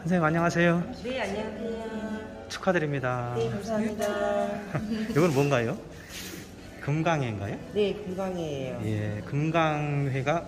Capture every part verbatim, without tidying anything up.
선생님 안녕하세요. 네, 안녕하세요. 축하드립니다. 네, 감사합니다. 이건 뭔가요? 금강회인가요? 네, 금강회예요. 예, 금강회가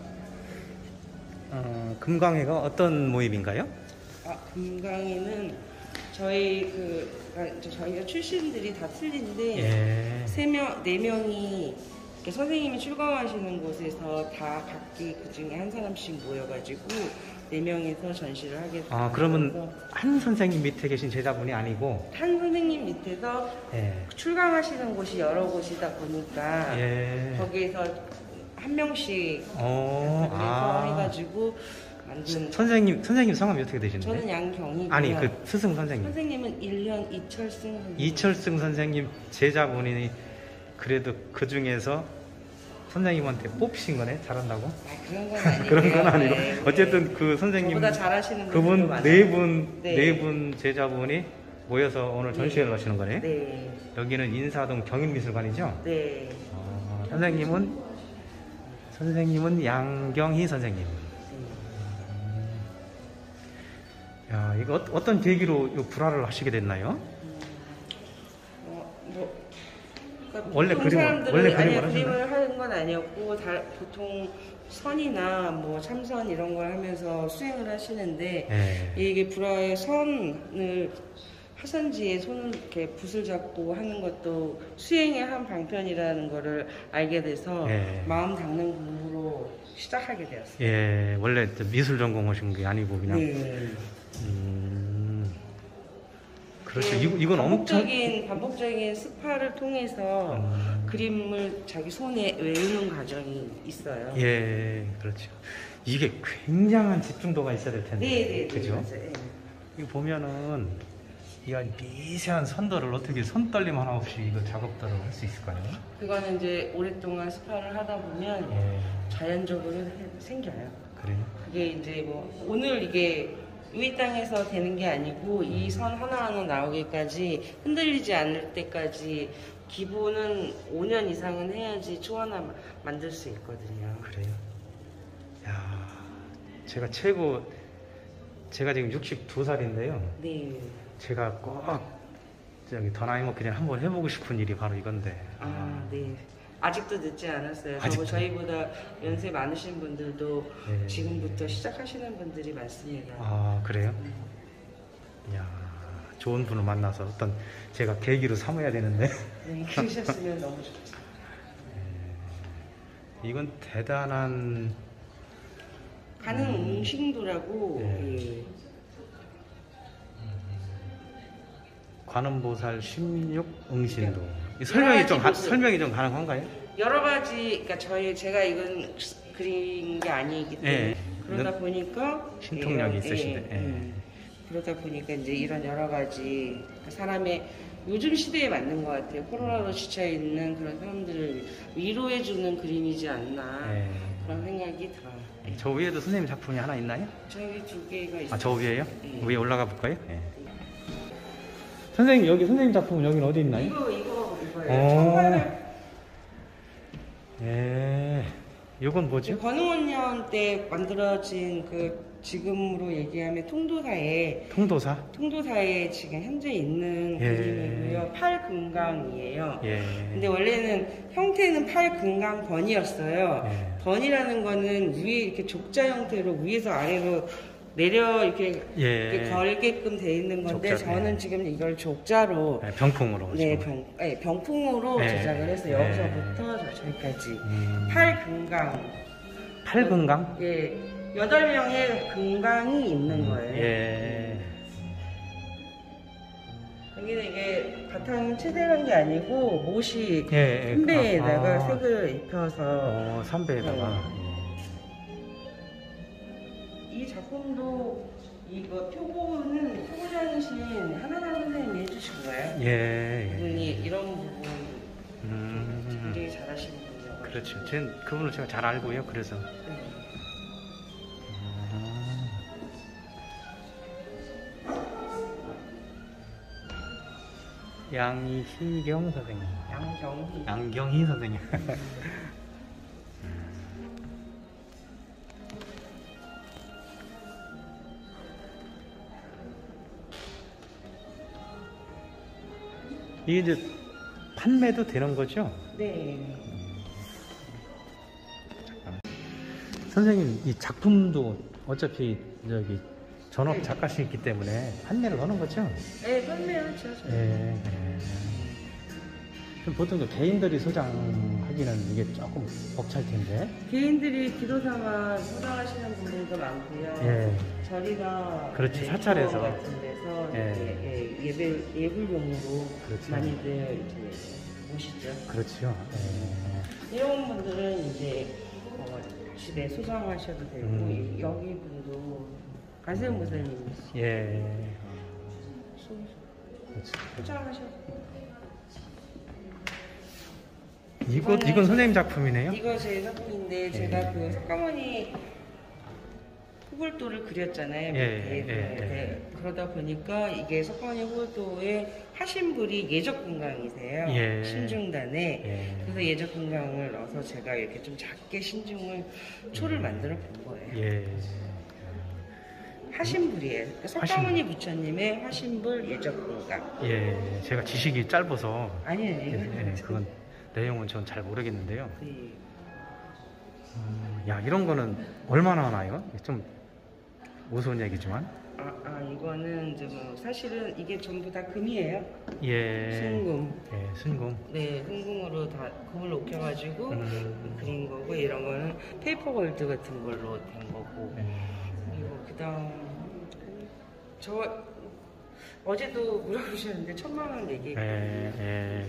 어, 금강회가 어떤 모임인가요? 아, 금강회는 저희 그 아, 저희가 출신들이 다 틀린데 예. 세 명, 네 명이 이렇게 선생님이 출강하시는 곳에서 다 각기 그 중에 한 사람씩 모여가지고 네 명이서 전시를 하게 됐어요. 아, 그러면 한 선생님 밑에 계신 제자분이 아니고 한 선생님 밑에서 예. 출강하시는 곳이 여러 곳이다 보니까 예. 거기에서 한 명씩 어, 그래서 아. 해가지고 만든. 선생님 선생님 성함이 어떻게 되시는데? 저는 양경이고요. 아니 그 스승 선생님. 선생님은 일 년 이철승 선생님. 이철승 선생님 제자분이 그래도 그 중에서 선생님한테 뽑히신 거네? 잘한다고? 아, 그런 건 아니고. 그런 건 아니고 네, 어쨌든 그 선생님 저보다 잘하시는 그분 분들도 네 분 네. 네 분 제자분이 모여서 오늘 전시회를 하시는 거네. 네. 여기는 인사동 경인미술관이죠? 네. 어, 선생님은 선생님은 양경희 선생님. 야, 이거 어, 어떤 계기로 이 불화를 하시게 됐나요? 어, 뭐, 그러니까 원래 보통 그림을- 사람들은 원래 아니, 그림을 그림을 하는 건 아니었고 다, 보통 선이나 뭐 참선 이런 걸 하면서 수행을 하시는데 네. 이게 불화의 선을 화선지에 손을 이렇게 붓을 잡고 하는 것도 수행의 한 방편이라는 거를 알게 돼서 네. 마음 닦는 공부로 시작하게 되었어요. 예, 원래 미술 전공하신 게 아니고 그냥. 네. 음, 그렇죠. 네, 이거, 이건 엄청. 반복적인 반복적인 스파를 통해서 음. 그림을 자기 손에 외우는 과정이 있어요. 예, 그렇죠. 이게 굉장한 집중도가 있어야 될 텐데. 네, 네, 그죠? 네, 맞아요. 이거 보면은 이 미세한 선도를 어떻게 손떨림 하나 없이 이거 작업들을 할 수 있을까요? 그거는 이제 오랫동안 스파를 하다 보면 예, 자연적으로 해- 생겨요. 그래요. 그게 이제 뭐 오늘 이게 이 땅에서 되는 게 아니고 이 선 하나하나 나오기까지 흔들리지 않을 때까지 기본은 오 년 이상은 해야지 초 하나 마- 만들 수 있거든요. 그래요. 야, 제가 최고 제가 지금 육십두 살인데요. 네. 제가 꼭 저기 더 나이 먹기 전에 한번 해보고 싶은 일이 바로 이건데. 아, 네. 아직도 늦지 않았어요. 아직도. 저희- 저희보다 연세 많으신 분들도 네. 지금부터 시작하시는 분들이 많습니다. 아, 그래요? 이야, 좋은 분을 만나서 어떤 제가 계기로 삼아야 되는데. 네, 그러셨으면 너무 좋죠. 이건 대단한. 가는 웅신도라고 네. 예. 관음보살 십육 응신도. 이 설명이 좀 가- 모습. 설명이 좀 가능한가요? 여러 가지, 그러니까 저희 제가 이건 그린 게 아니기 때문에 예. 그러다 보니까 신통력이 예, 있으신데, 예, 예. 음. 그러다 보니까 이제 이런 여러 가지 사람의 요즘 시대에 맞는 것 같아요. 코로나로 지쳐 있는 그런 사람들을 위로해주는 그림이지 않나 예. 그런 생각이 들어요. 저 위에도 선생님 작품이 하나 있나요? 저희 두 개가 있어요. 아, 저 위에요? 예. 위에 올라가 볼까요? 예. 선생님, 여기 선생님 작품은 여기는 어디 있나요? 이거 이거 이거예요. 어. 청바를 예. 이건 뭐죠? 권흥원년 때 만들어진 그 지금으로 얘기하면 통도사에 통도사? 통도사에 지금 현재 있는 예. 그림이고요. 팔금강이에요. 예. 근데 원래는 형태는 팔금강 번이었어요. 예. 번이라는 거는 위에 이렇게 족자 형태로 위에서 아래로 내려 이렇게, 예. 이렇게 걸게끔 돼 있는 건데 족자, 저는 예. 지금 이걸 족자로 예, 병풍으로. 네, 지금. 병, 네, 병풍으로 예. 제작을 해서 예. 여기서부터 저기까지 음. 팔금강. 팔금강? 예, 여덟 명의 금강이 있는 거예요. 예. 여기는 이게 바탕 채색한 게 아니고 못이 예, 예. 선배에다가 아, 아. 색을 입혀서 어, 삼배에다가. 이 작품도 이거 표고는 표고장이신 하나나 선생님이 해주신 거예요. 예. 예. 그분이 이런 부분 음. 굉장히 잘하시는 분이요. 그렇죠. 전 그분을 제가 잘 알고요. 그래서. 네. 양희경 선생님. 양경희. 양경희 선생님. 이게 이제 판매도 되는 거죠? 네. 선생님 이 작품도 어차피 저기 전업 작가시기 때문에 판매를 하는 거죠? 네, 판매하죠. 예. 예. 그럼 보통 그 개인들이 소장하기는 이게 조금 벅찰 텐데. 개인들이 기도삼아 소장하시는 분들도 많고요. 예. 저리가 그렇지, 네, 사찰에서. 기도 같은 데서 예. 예, 예, 예배 예불용으로 그렇죠. 많이들 이제 모시죠. 그렇죠. 예. 이런 분들은 이제 어, 집에 소장하셔도 되고 음. 여기 분도 가세훈 목사님 예. 소- 그렇죠. 소장하셔도 돼요. 이거 이건 선생님 작품이네요. 이거 제 작품인데 제가 예. 그 석가모니 후불도를 그렸잖아요. 예, 밑에. 예, 네. 그러다 보니까 이게 석가모니 후불도의 하신분이 예적금강이세요. 예. 신중단에. 예. 그래서 예적금강을 넣어서 제가 이렇게 좀 작게 신중을 초를 만들어 본 거예요. 예. 하신불이에요. 그러니까 석가모니 부처님의 하신불 예적금강. 예. 제가 지식이 짧아서 아니에요. 예, 그건 내용은 전 잘 모르겠는데요. 네. 음, 야 이런 거는 얼마나 하나요? 좀 우스운 얘기지만. 아, 아 이거는 이제 뭐 사실은 이게 전부 다 금이에요. 예. 순금. 예, 순금. 네, 흥금으로 다 금을 녹여가지고 음. 그린 거고 이런 거는 페이퍼 골드 같은 걸로 된 거고 예. 그리고 그다음 저 어제도 물어보셨는데 천만 원 얘기 예, 예.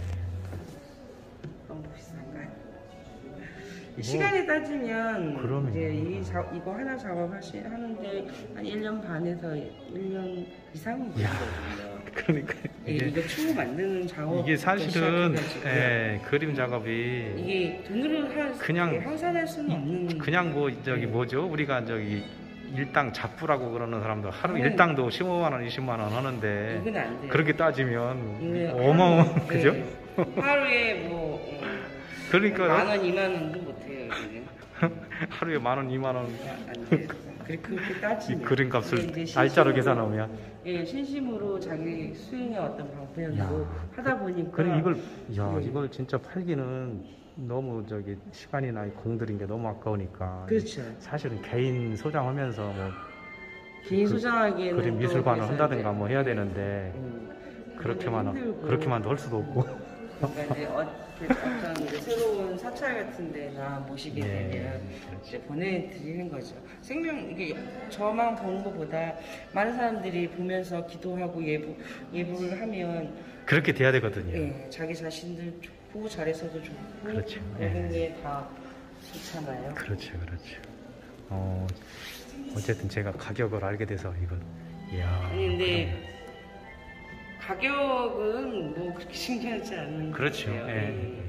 너무 비싼가요? 시간에 따지면 뭐, 그러면. 이제 이 자, 이거 하나 작업하시 하는데 한 일 년 반에서 일 년 이상이 걸리거든요. 그러니까 예, 이게 이거 추후 만드는 작업 이게 사실은 시작해가지고 예, 그림 작업이 이게 돈으로 할 그냥 예, 환산할 수는 없는 그냥 뭐 저기 네. 뭐죠? 우리가 저기 일당 잡부라고 그러는 사람도 하루 음. 일당도 십오만 원, 이십만 원 하는데 이건 안 돼요. 그렇게 따지면 이게 어마어마한 하루- 그죠? 네. 하루에 뭐 그러니까 만 원, 이만 원도 못해요. 이게 하루에 만 원, 이만 원 안 돼요. 그렇게 그렇게 이 따지면 그림 값을 이게 이제 날짜로 신심으로- 계산하면 예, 신심으로 자기 수행의 어떤 방편으로 야. 하다 보니까 그래 이걸 야 네. 이걸 진짜 팔기는 너무 저기 시간이나 공들인 게 너무 아까우니까 그렇죠. 사실은 개인 소장하면서 뭐 개인 그- 소장하기에는 그림 또 미술관을 그래서 한다든가 이제, 뭐 해야 되는데 음, 그렇게만 힘들고. 그렇게만도 할 수도 없고 그러니까 이제 어, 어떤 이제 새로운 사찰 같은 데나 모시게 예, 되면 그렇지. 이제 보내드리는 거죠. 생명, 이게 저만 보는 것보다 많은 사람들이 보면서 기도하고 예부, 예부를 하면 그렇게 돼야 되거든요. 예, 자기 자신들 좋고 잘해서도 좋고 그렇죠. 모든 예. 게 다 좋잖아요. 그렇죠, 그렇죠. 어 어쨌든 제가 가격을 알게 돼서 이건 이야. 아니 근데 가격은 뭐 그렇게 신기하지 않은 것 그렇죠. 같아요. 예.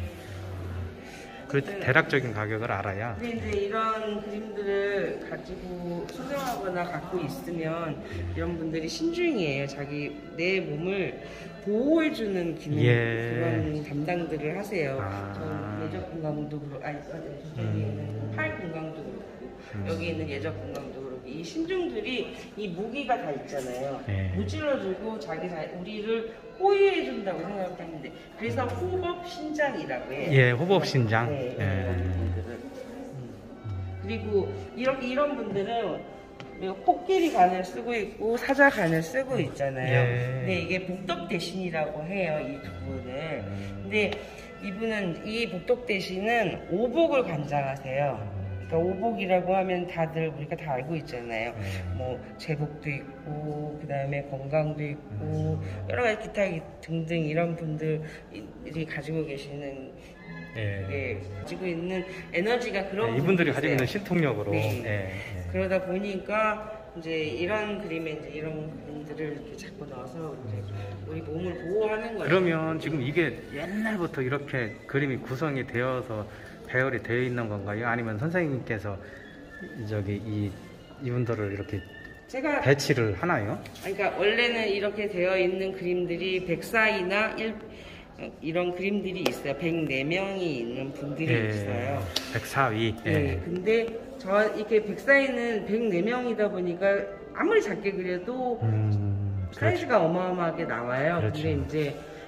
그 대략적인 가격을 알아야. 근데 이제 이런 그림들을 가지고 소장하거나 갖고 있으면 이런 분들이 신중이에요. 자기 내 몸을 보호해주는 기능 예. 그런 담당들을 하세요. 아. 전 예적 건강도 그렇고, 아니 저기 있는 팔 건강도 그렇고 음. 여기 있는 예적 건강도 그렇고 이 신중들이 이 무기가 다 있잖아요. 예. 무찔러주고 자기 자 우리를 호의해준다고 생각하는데 그래서 호법 신장이라고 해요. 예, 호법 신장. 네, 예. 이런 분들은. 음. 그리고 이렇게 이런 분들은 코끼리 간을 쓰고 있고 사자 간을 쓰고 있잖아요. 예. 근데 이게 복덕 대신이라고 해요, 이 두 분을. 근데 이분은 이 복덕 대신은 오복을 관장하세요. 그러니까 오복이라고 하면 다들 우리가 다 알고 있잖아요. 예. 뭐 제복도 있고 그 다음에 건강도 있고 여러 가지 기타 등등 이런 분들이 가지고 계시는 예. 게 가지고 있는 에너지가 그런 예, 이분들이 분들이세요. 가지고 있는 신통력으로. 네. 예, 예. 그러다 보니까 이제 이런 그림에 이제 이런 그림들을 이렇게 자꾸 넣어서 이제 우리 몸을 보호하는 거예요. 그러면 지금 이게 옛날부터 이렇게 그림이 구성이 되어서 배열이 되어 있는 건가요? 아니면 선생님께서 저기 이 이분들을 이렇게 제가 배치를 하나요? 그러니까 원래는 이렇게 되어 있는 그림들이 백사이나 일, 이런 그림들이 있어요. 백사 명이 있는 분들이 예, 있어요. 백사위. 예. 네, 근데 저 이렇게 백사이는 백사 명이다 보니까 아무리 작게 그려도 음, 그렇죠. 사이즈가 어마어마하게 나와요. 그렇죠. 근데 이제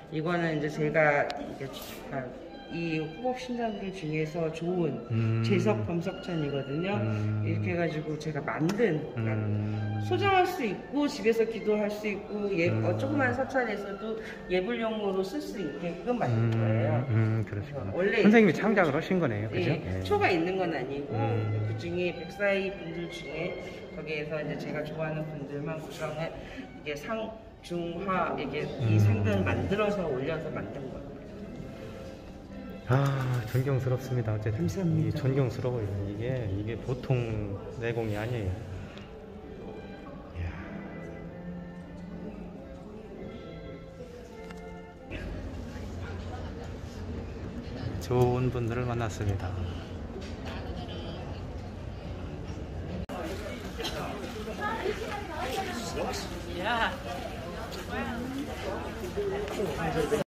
이거는 이제 제가 이게 아, 이 호법 신사들 중에서 좋은 음. 제석 범석천이거든요. 음. 이렇게 해가지고 제가 만든 그러니까 음. 소장할 수 있고 집에서 기도할 수 있고 예, 음. 어, 조그만 서찰에서도 예불용으로 쓸 수 있게끔 만든 거예요. 음, 음, 그러시구나. 원래 선생님이 그- 창작을 하신 거네요, 그죠? 예, 예. 초가 있는 건 아니고 음. 그 중에 백사이 분들 중에 거기에서 이제 제가 좋아하는 분들만 구성해 이게 상, 중, 하 이게 이 음. 상들을 만들어서 올려서 만든 거예요. 아, 존경스럽습니다. 어쨌든 감사합니다. 이 존경스러워요. 이게 이게 보통 내공이 아니에요. 이야. 좋은 분들을 만났습니다.